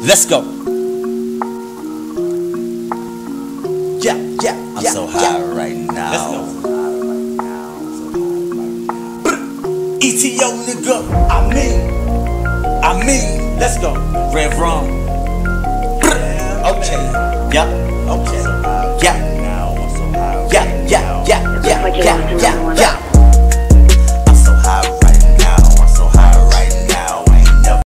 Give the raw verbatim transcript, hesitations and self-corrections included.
Let's go. Yeah, yeah, I'm yeah, so high yeah. right now. Let's go. E T O nigga, I mean, I mean, let's go. RedRum. Okay, yeah, okay, yeah, yeah, yeah, yeah, yeah, yeah, yeah, yeah.